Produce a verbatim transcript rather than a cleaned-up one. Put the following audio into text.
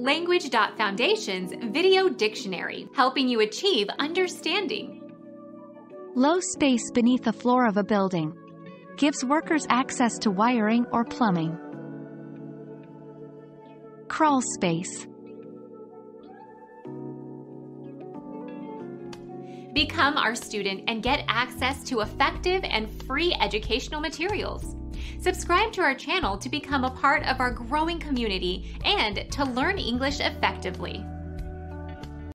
Language dot Foundation's Video Dictionary, helping you achieve understanding. Low space beneath the floor of a building. Gives workers access to wiring or plumbing. Crawl space. Become our student and get access to effective and free educational materials. Subscribe to our channel to become a part of our growing community and to learn English effectively.